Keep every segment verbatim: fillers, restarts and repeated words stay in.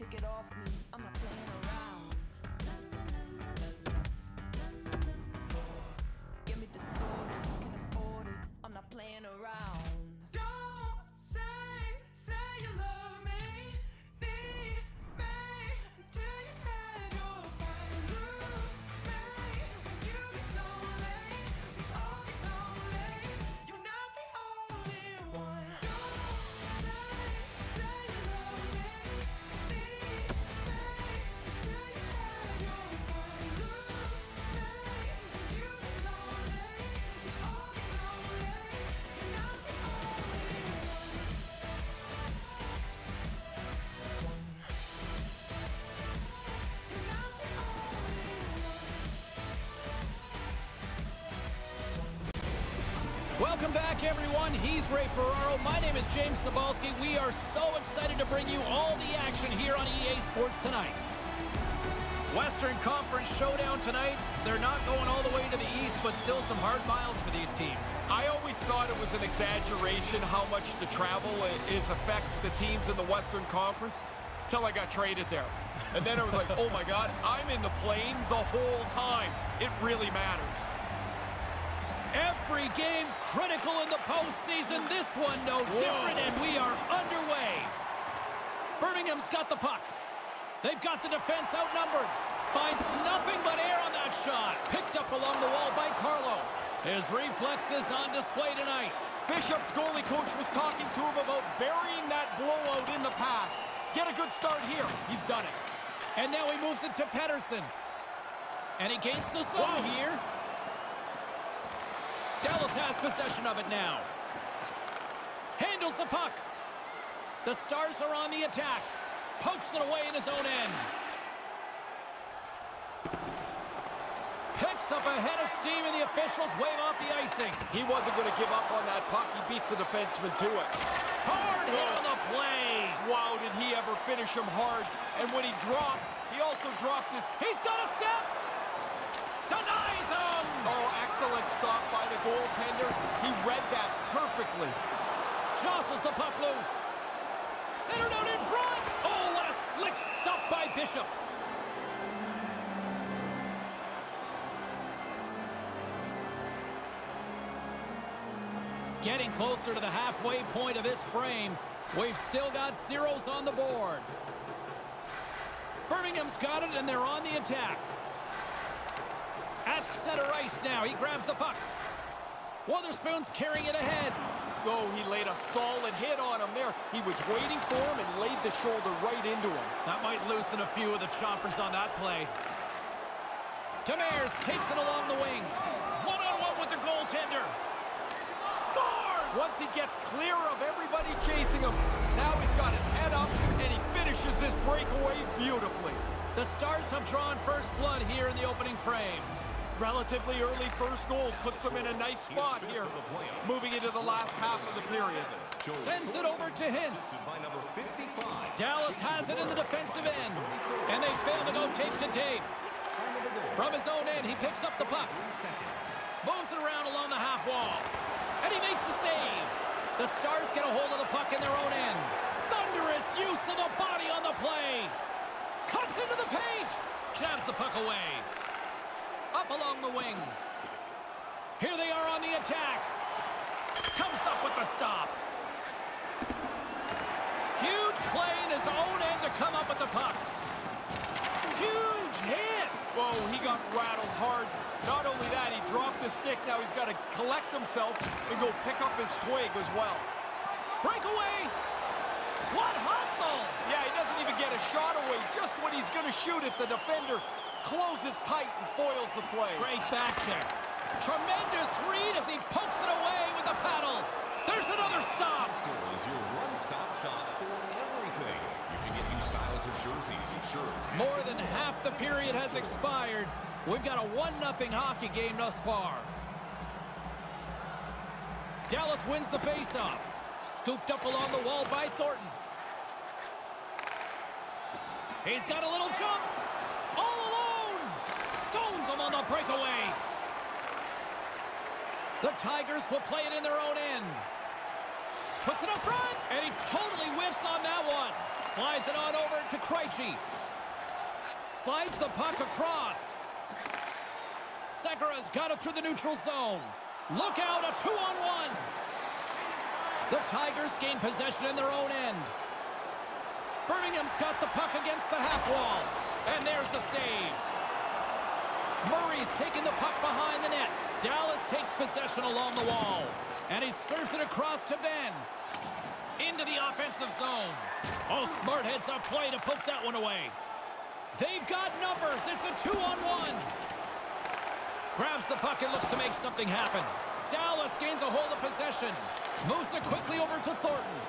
take it off me. I'm not playing around. Give me the story, can afford it. I'm not playing around. Don't say, say you love me, need me until you had your fight. Lose me when you get lonely. We all get lonely. You're not the only one. Don't say, say you love me, need me until you had your fight. Lose me when you get lonely. We all get lonely. You're not the only one. You're not the only one. Welcome back, everyone. He's Ray Ferraro. My name is James Cybulski. We are so excited to bring you all the action here on E A Sports tonight. Western Conference showdown tonight. They're not going all the way to the east, but still some hard miles for these teams. I always thought it was an exaggeration how much the travel is affects the teams in the Western Conference until I got traded there. And then I was like, oh my God, I'm in the plane the whole time. It really matters. Every game critical in the postseason. This one no different, and we are underway. Birmingham's got the puck. They've got the defense outnumbered. Finds nothing but air on that shot. Picked up along the wall by Carlo. His reflexes on display tonight. Bishop's goalie coach was talking to him about burying that blowout in the past. Get a good start here. He's done it. And now he moves it to Pettersson. And he gains the zone Whoa. here. Dallas has possession of it now. Handles the puck. The Stars are on the attack. Pokes it away in his own end. Picks up a head of steam, and the officials wave off the icing. He wasn't going to give up on that puck. He beats the defenseman to it. Hard hit on the play. Wow, did he ever finish him hard. And when he dropped, he also dropped his... He's got a step. Denies him. Oh, excellent stop by the goaltender. He read that perfectly. Jostles the puck loose. Centered out in front. Oh, what a slick stop by Bishop. Getting closer to the halfway point of this frame. We've still got zeros on the board. Birmingham's got it, and they're on the attack. At center ice now. He grabs the puck. Wotherspoon's carrying it ahead. Oh, he laid a solid hit on him there. He was waiting for him and laid the shoulder right into him. That might loosen a few of the choppers on that play. Demers takes it along the wing. One-on-one with the goaltender. Scores! Once he gets clear of everybody chasing him, now he's got his head up and he finishes his breakaway beautifully. The Stars have drawn first blood here in the opening frame. Relatively early first goal puts him in a nice spot here, moving into the last half of the period. Sends it over to Hintz. Dallas has it in the defensive end, and they fail to go tape to tape. From his own end, he picks up the puck. Moves it around along the half wall, and he makes the save. The Stars get a hold of the puck in their own end. Thunderous use of the body on the play. Cuts into the paint. Jabs the puck away. Up along the wing. Here they are on the attack. Comes up with the stop. Huge play in his own end to come up with the puck. Huge hit. Whoa, he got rattled hard. Not only that, he dropped his stick. Now he's got to collect himself and go pick up his twig as well. Breakaway. What hustle. Yeah, he doesn't even get a shot away. Just when he's going to shoot it, the defender closes tight and foils the play. Great back check. Tremendous read as he pokes it away with the paddle. There's another stop. Store is your one-stop shop for everything. You can get new styles of jerseys, shirts. More than half the period has expired. We've got a one nothing hockey game thus far. Dallas wins the faceoff. Scooped up along the wall by Thornton. He's got a little jump. All alone. Stones him on the breakaway. The Tigers will play it in their own end. Puts it up front, and he totally whiffs on that one. Slides it on over to Krejci. Slides the puck across. Sekera's got it through the neutral zone. Look out, a two-on-one. The Tigers gain possession in their own end. Birmingham's got the puck against the half wall. And there's the save. Murray's taking the puck behind the net. Dallas takes possession along the wall. And he serves it across to Ben. Into the offensive zone. Oh, smart heads-up play to poke that one away. They've got numbers. It's a two-on-one. Grabs the puck and looks to make something happen. Dallas gains a hold of possession. Moves it quickly over to Thornton.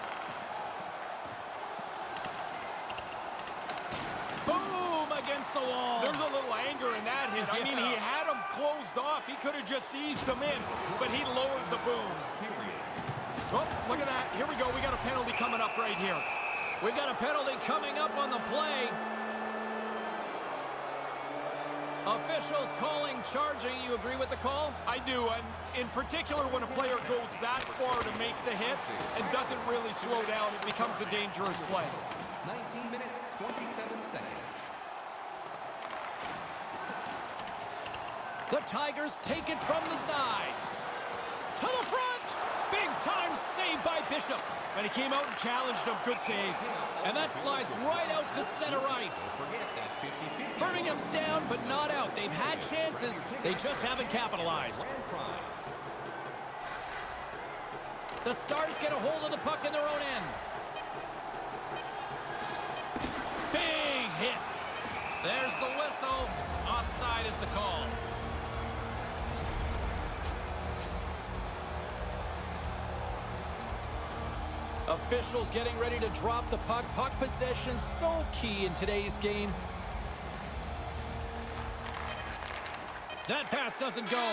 Boom! Against the wall. There's a little anger in that hit. I Yeah. mean, he had him closed off. He could have just eased him in, but he lowered the boom. Oh, look at that. Here we go. We got a penalty coming up right here. We've got a penalty coming up on the play. Officials calling charging. You agree with the call? I do, and in particular when a player goes that far to make the hit and doesn't really slow down, it becomes a dangerous play. nineteen minutes, twenty-seven seconds. The Tigers take it from the side. To the front. Big time save by Bishop. And he came out and challenged him. Good save. And that slides right out to center ice. Forget that fifty fifty. Birmingham's down, but not out. They've had chances. They just haven't capitalized. Grand prize. The Stars get a hold of the puck in their own end. Big hit. There's the whistle. Offside is the call. Officials getting ready to drop the puck. Puck possession so key in today's game. That pass doesn't go.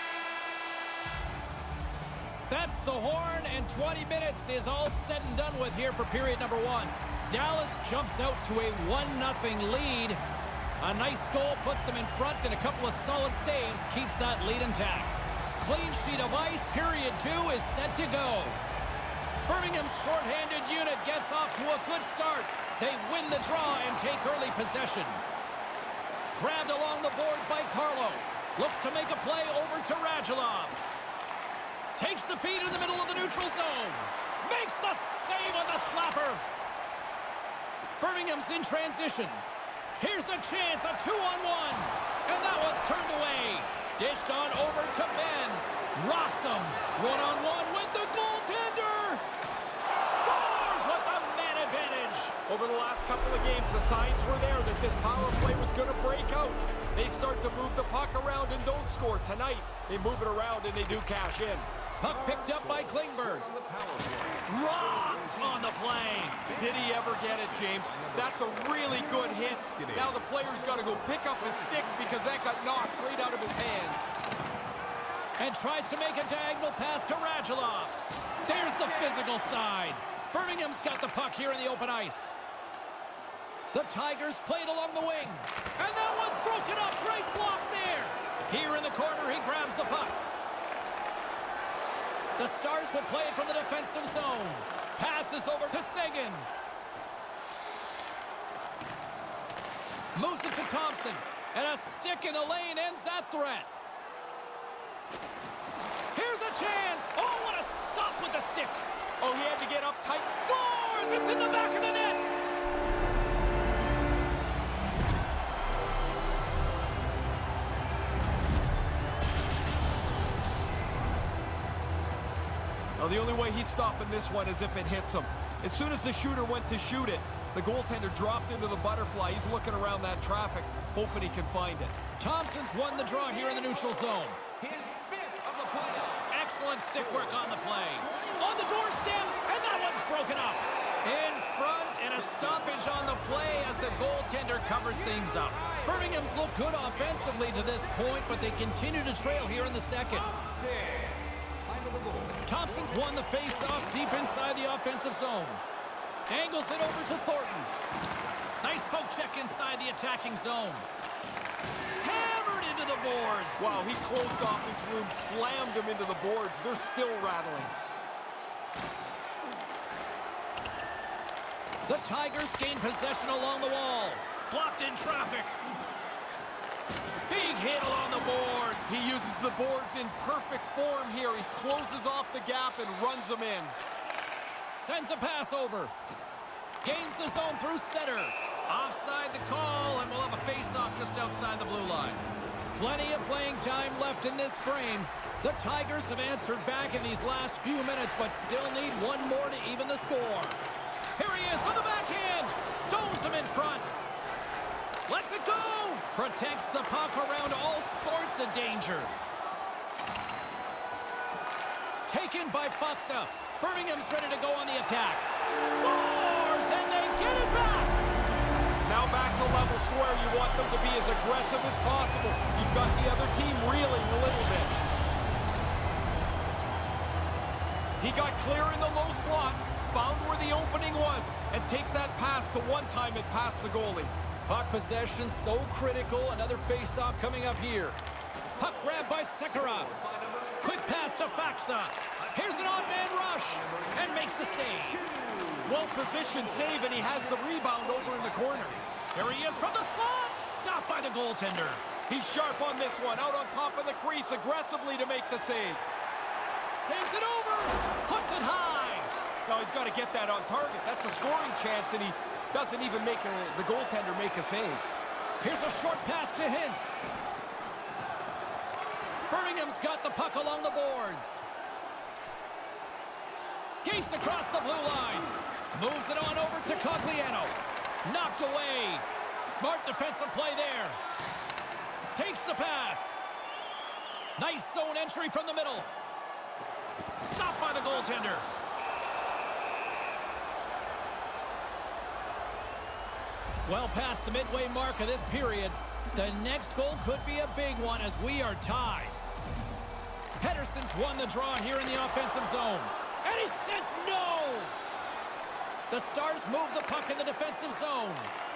That's the horn, and twenty minutes is all said and done with here for period number one. Dallas jumps out to a one nothing lead. A nice goal puts them in front, and a couple of solid saves keeps that lead intact. Clean sheet of ice. Period two is set to go. Birmingham's shorthanded unit gets off to a good start. They win the draw and take early possession. Grabbed along the boards by Carlo. Looks to make a play over to Radulov. Takes the feed in the middle of the neutral zone. Makes the save on the slapper. Birmingham's in transition. Here's a chance, a two-on-one. And that one's turned away. Dished on over to Ben. Rocks him. One-on-one with the goaltender. Scores with the man advantage. Over the last couple of games, the signs were there that this power play was going to break out. They start to move the puck around and don't score. Tonight, they move it around and they do cash in. Puck picked up by Klingberg. Rocked on the play. Did he ever get it, James? That's a really good hit. Now the player's got to go pick up his stick because that got knocked right out of his hands. And tries to make a diagonal pass to Radulov. There's the physical side. Birmingham's got the puck here in the open ice. The Tigers played along the wing. And that one's broken up. Great block there. Here in the corner, he grabs the puck. The Stars will play it from the defensive zone. Passes over to Seguin. Moves it to Thompson. And a stick in the lane ends that threat. Here's a chance. Oh, what a stop with the stick. Oh, he had to get up tight. Scores! It's in the back of the net. Well, the only way he's stopping this one is if it hits him. As soon as the shooter went to shoot it, the goaltender dropped into the butterfly. He's looking around that traffic, hoping he can find it. Thompson's won the draw here in the neutral zone. His fifth of the playoffs. Excellent stick work on the play. On the doorstep, and that one's broken up. In front, and a stoppage on the play as the goaltender covers things up. Birmingham's looked good offensively to this point, but they continue to trail here in the second. Thompson's won the face-off deep inside the offensive zone. Angles it over to Thornton. Nice poke check inside the attacking zone. Hammered into the boards. Wow, he closed off his room, slammed him into the boards. They're still rattling. The Tigers gain possession along the wall. Blocked in traffic. Big hit along the boards. He uses the boards in perfect form here. He closes off the gap and runs them in. Sends a pass over. Gains the zone through center. Offside the call, and we'll have a face-off just outside the blue line. Plenty of playing time left in this frame. The Tigers have answered back in these last few minutes, but still need one more to even the score. Here he is on the backhand. Stones him in front. Lets it go. Protects the puck around all sorts of danger. Taken by Faksa. Birmingham's ready to go on the attack. Scores, and they get it back. Now back to levels where you want them to be as aggressive as possible. You've got the other team reeling a little bit. He got clear in the low slot, found where the opening was, and takes that pass to one time it past the goalie. Puck possession so critical. Another face-off coming up here. Puck grab by Sekera. Quick pass to Faksa. Here's an odd-man rush, and makes the save. Well-positioned save, and he has the rebound over in the corner. Here he is from the slot. Stopped by the goaltender. He's sharp on this one, out on top of the crease aggressively to make the save. Saves it over. Puts it high. Now he's got to get that on target. That's a scoring chance, and he doesn't even make a, the goaltender make a save. Here's a short pass to Hintz. Birmingham's got the puck along the boards. Skates across the blue line. Moves it on over to Cogliano. Knocked away. Smart defensive play there. Takes the pass. Nice zone entry from the middle. Stopped by the goaltender. Well past the midway mark of this period. The next goal could be a big one as we are tied. Pedersen's won the draw here in the offensive zone. And he says no! The Stars move the puck in the defensive zone.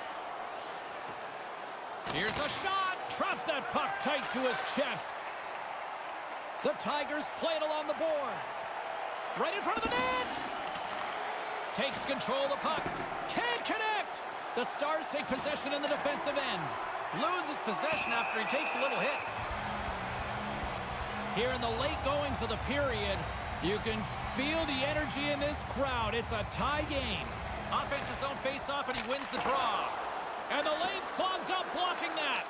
Here's a shot. Traps that puck tight to his chest. The Tigers play it along the boards. Right in front of the net. Takes control of the puck. Can't connect. The Stars take possession in the defensive end. Loses possession after he takes a little hit. Here in the late goings of the period, you can feel the energy in this crowd. It's a tie game. Offense's own face-off, and he wins the draw. And the lane's clogged up, blocking that.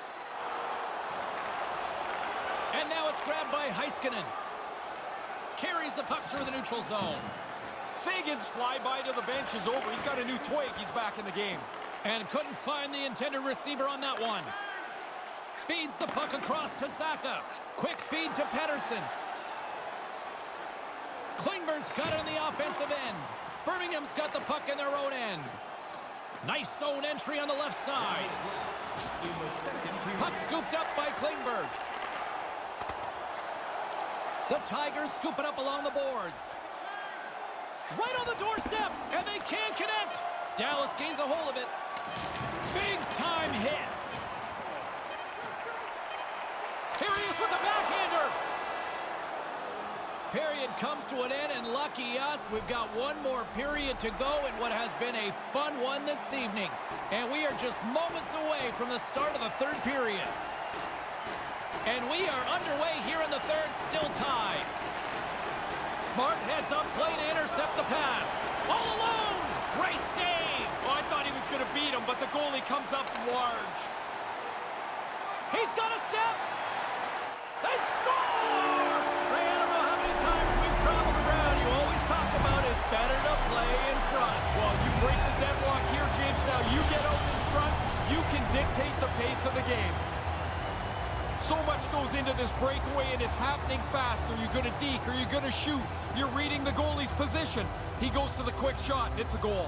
And now it's grabbed by Heiskanen. Carries the puck through the neutral zone. Sagan's flyby to the bench is over. He's got a new twig. He's back in the game. And couldn't find the intended receiver on that one. Feeds the puck across to Saka. Quick feed to Pedersen. Klingberg's got it in the offensive end. Birmingham's got the puck in their own end. Nice zone entry on the left side. Puck scooped up by Klingberg. The Tigers scoop it up along the boards. Right on the doorstep, and they can't connect. Dallas gains a hold of it. Big time hit. Here he is with the backhander. Period comes to an end, and lucky us, we've got one more period to go in what has been a fun one this evening. And we are just moments away from the start of the third period. And we are underway here in the third, still tied. Smart heads up play to intercept the pass. All alone! Great save! Oh, I thought he was going to beat him, but the goalie comes up large. He's got a step! They score! Ray, I don't know how many times we've traveled around. You always talk about it's better to play in front. Well, you break the deadlock here, James. Now you get out in front, you can dictate the pace of the game. So much goes into this breakaway, and it's happening fast. Are you going to deke? Are you going to shoot? You're reading the goalie's position. He goes to the quick shot, and it's a goal.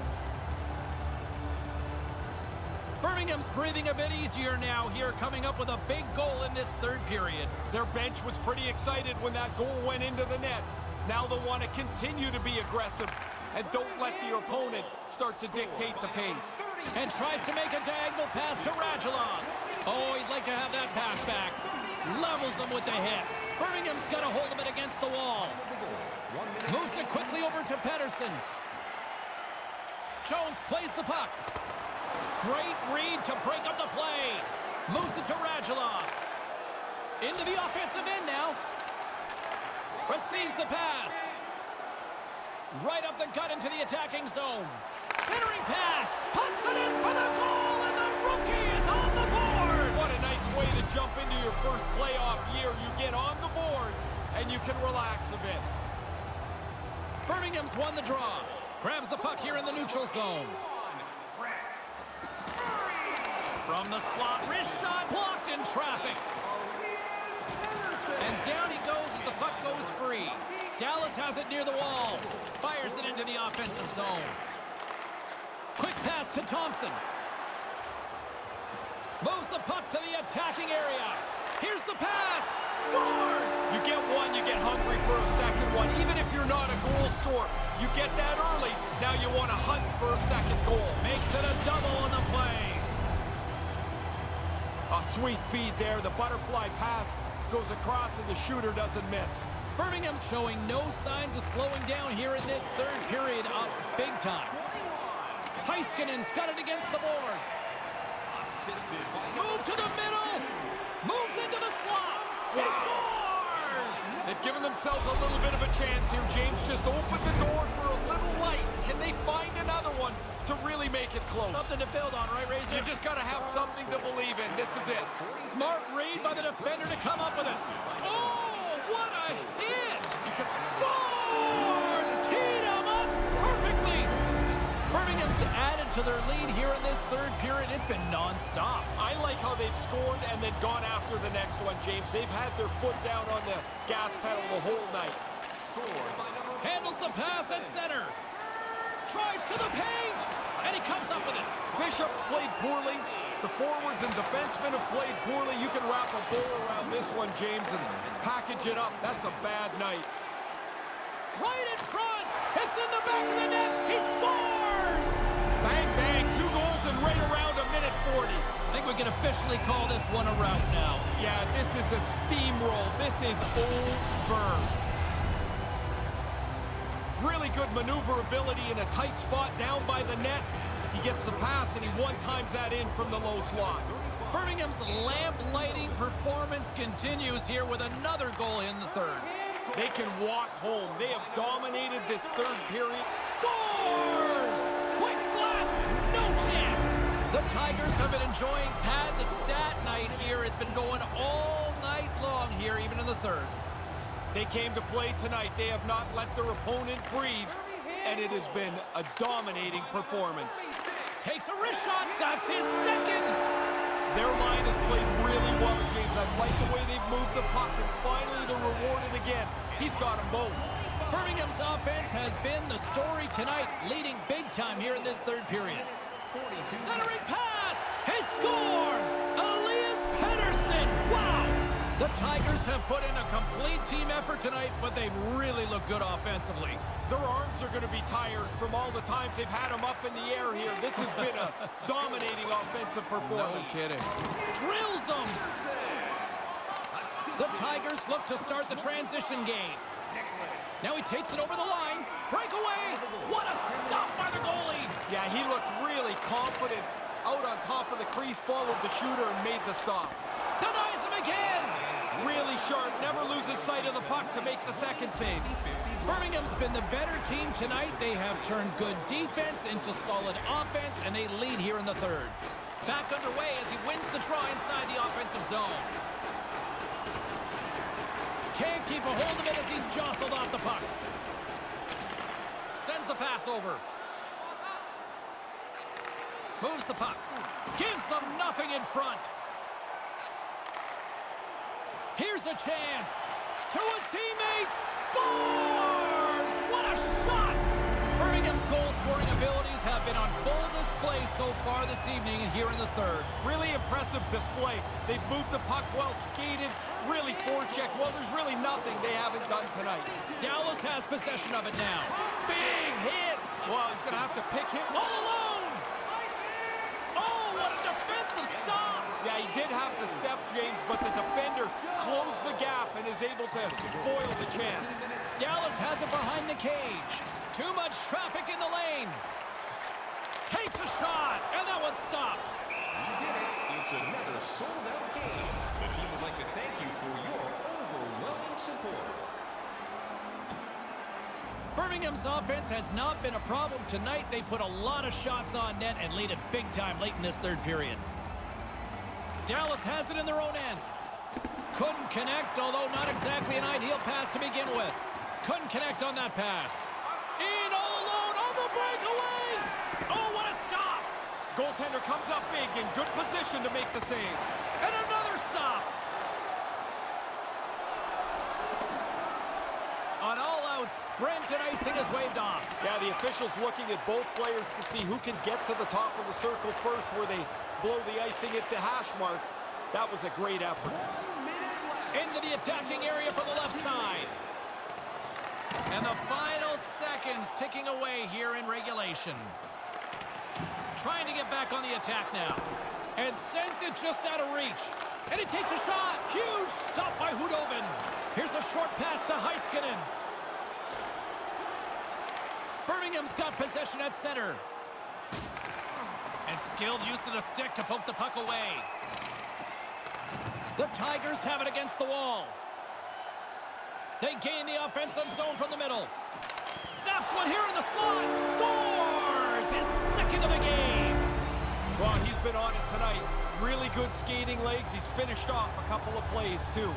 Birmingham's breathing a bit easier now here, coming up with a big goal in this third period. Their bench was pretty excited when that goal went into the net. Now they'll want to continue to be aggressive and don't let the opponent start to dictate the pace. And tries to make a diagonal pass to Radulov. Oh, he'd like to have that pass back. Levels him with the hit. Birmingham's got a hold of it against the wall. Moves it quickly over to Pedersen. Jones plays the puck. Great read to break up the play. Moves it to Radulov. Into the offensive end now. Receives the pass. Right up the gut into the attacking zone. Centering pass. Puts it in for the goal, and the rookie is on the board. What a nice way to jump into your first playoff year. You get on the board, and you can relax a bit. Birmingham's won the draw. Grabs the puck here in the neutral zone. From the slot, wrist shot blocked in traffic. And down he goes as the puck goes free. Dallas has it near the wall. Fires it into the offensive zone. Quick pass to Thompson. Moves the puck to the attacking area. Here's the pass. Scores! You get one, you get hungry for a second one. Even if you're not a goal scorer, you get that early. Now you want to hunt for a second goal. Makes it a double on the play. A sweet feed there. The butterfly pass goes across and the shooter doesn't miss. Birmingham's showing no signs of slowing down here in this third period up big time. Heiskanen's got it against the boards. Move to the middle. Moves into the slot. He scores! They've given themselves a little bit of a chance here. James just opened the door for a little light. Can they find another one to really make it close? Something to build on, right, Razor? You just got to have something to believe in. This is it. Smart read by the defender to come up with it. Oh, what a hit! Scores! Teed him up perfectly. Birmingham's added to their lead here in this third period. It's been non-stop. I like how they've scored and then gone after the next one, James. They've had their foot down on the gas pedal the whole night. Handles the pass at center. Drives to the paint, and he comes up with it. Bishop's played poorly. The forwards and defensemen have played poorly. You can wrap a bow around this one, James, and package it up. That's a bad night. Right in front. It's in the back of the net. He scores! Bang, bang. Two goals in right around a minute forty. I think we can officially call this one a rout now. Yeah, this is a steamroll. This is over. Really good maneuverability in a tight spot down by the net. He gets the pass, and he one-times that in from the low slot. Birmingham's lamp-lighting performance continues here with another goal in the third. They can walk home. They have dominated this third period. Scores! Quick blast! No chance! The Tigers have been enjoying pad the stat night here. It's been going all night long here, even in the third. They came to play tonight. They have not let their opponent breathe, and it has been a dominating performance. Takes a wrist shot. That's his second. Their line has played really well, James. I like the way they've moved the puck, and finally they're rewarded again. He's got them both. Birmingham's offense has been the story tonight, leading big time here in this third period. Centering pass. He scores. Elias Pettersson. Wow. The Tigers have put in a complete team effort tonight, but they really look good offensively. Their arms are going to be tired from all the times they've had them up in the air here. This has been a dominating offensive performance. No kidding. Drills them. The Tigers look to start the transition game. Now he takes it over the line. Breakaway. What a stop by the goalie. Yeah, he looked really confident out on top of the crease, followed the shooter, and made the stop. Denies him again. Really sharp, never loses sight of the puck to make the second save. Birmingham's been the better team tonight. They have turned good defense into solid offense, and they lead here in the third. Back underway as he wins the draw inside the offensive zone. Can't keep a hold of it as he's jostled off the puck. Sends the pass over. Moves the puck. Gives them nothing in front. Here's a chance. To his teammate. Scores! What a shot! Birmingham's goal-scoring abilities have been on full display so far this evening and here in the third. Really impressive display. They've moved the puck well, skated, really forechecked. Well, there's really nothing they haven't done tonight. Dallas has possession of it now. Big hit. Well, he's going to have to pick him. All alone. Oh, what a defensive stop. Yeah, he did have the step, James, but the defender closed the gap and is able to foil the chance. Dallas has it behind the cage. Too much traffic in the lane. Takes a shot, and that one's stopped. You did it. It's another sold-out game. The team would like to thank you for your overwhelming support. Birmingham's offense has not been a problem tonight. They put a lot of shots on net and lead it big time late in this third period. Dallas has it in their own end. Couldn't connect, although not exactly an ideal pass to begin with. Couldn't connect on that pass. In all alone on the breakaway. Oh, what a stop. Goaltender comes up big, in good position to make the save. And another stop. An all-out sprint, and icing is waved off. Yeah, the officials looking at both players to see who can get to the top of the circle first where they blow the icing at the hash marks. That was a great effort. Into the attacking area for the left side. And the final seconds ticking away here in regulation. Trying to get back on the attack now. And sends it just out of reach. And he takes a shot. Huge stop by Hudobin. Here's a short pass to Heiskanen. Birmingham's got possession at center. And skilled use of the stick to poke the puck away. The Tigers have it against the wall. They gain the offensive zone from the middle. Snaps one here in the slot. Scores his second of the game. Well, he's been on it tonight. Really good skating legs. He's finished off a couple of plays, too.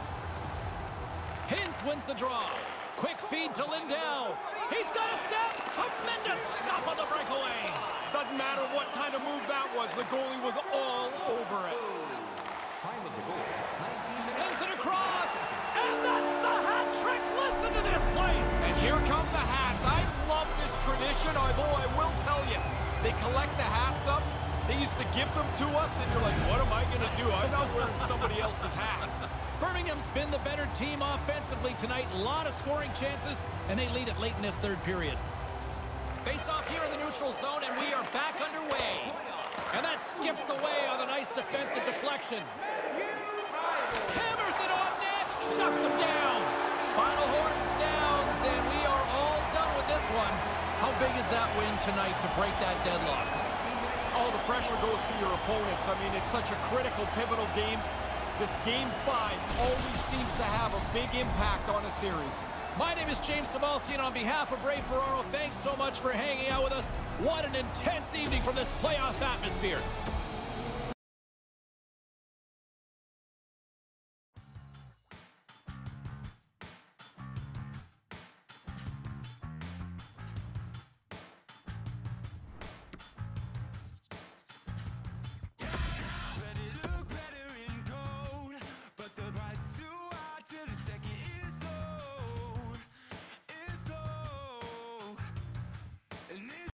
Hintz wins the draw. Quick feed to Lindell. He's got a step. Tremendous stop on the breakaway. Doesn't matter what kind of move that was. The goalie was all over it. Time of the goal, nineteen Sends it across. And that's the hat trick. Listen to this place. And here come the hats. I love this tradition, although I will tell you, they collect the hats up. They used to give them to us, and you're like, what am I going to do? I'm not wearing somebody else's hat. Birmingham's been the better team offensively tonight. A lot of scoring chances, and they lead it late in this third period. Face off here in the neutral zone, and we are back underway. And that skips away on a nice defensive deflection. Hammers it on net, shuts him down. Final horn sounds, and we are all done with this one. How big is that win tonight to break that deadlock? All the pressure goes to your opponents. I mean, it's such a critical, pivotal game. This game five always seems to have a big impact on a series. My name is James Cybulski, and on behalf of Ray Ferraro, thanks so much for hanging out with us. What an intense evening from this playoff atmosphere.